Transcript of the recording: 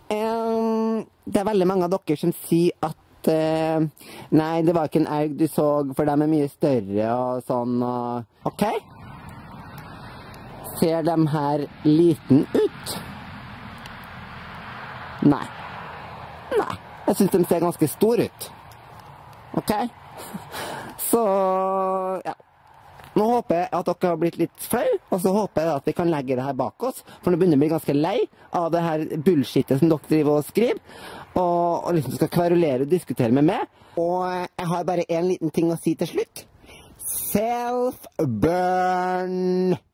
Det veldig mange av dere som sier at nei, det var ikke en elg du så, for de mye større og sånn. Ok? Ser de her liten ut? Nei. Nei, jeg synes de ser ganske stor ut. Ok? Så, ja. Nå håper jeg at dere har blitt litt flau, og så håper jeg at vi kan legge det her bak oss, for nå begynner jeg å bli ganske lei av det her bullshittet som dere driver og skriver, og liksom skal kverulere og diskutere med meg. Og jeg har bare en liten ting å si til slutt. Self-burn!